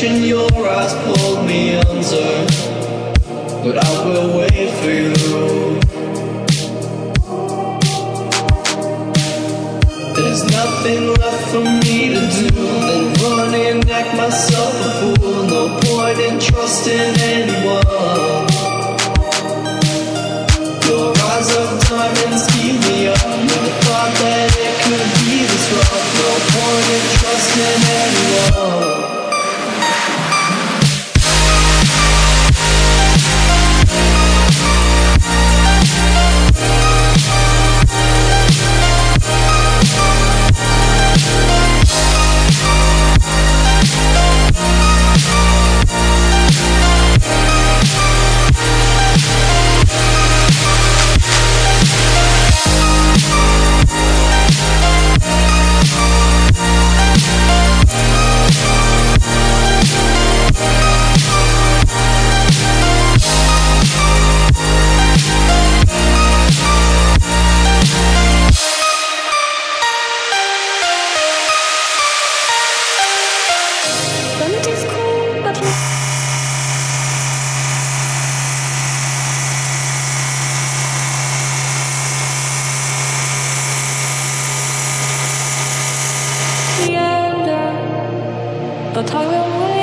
reflection, your eyes pulled me under, but I will wait for you. There's nothing left for me to do than run and act myself a fool. No point in trusting anyone. Your eyes of diamonds keep me up with the thought that it could be this rough. No point in trusting anyone. But I will wait.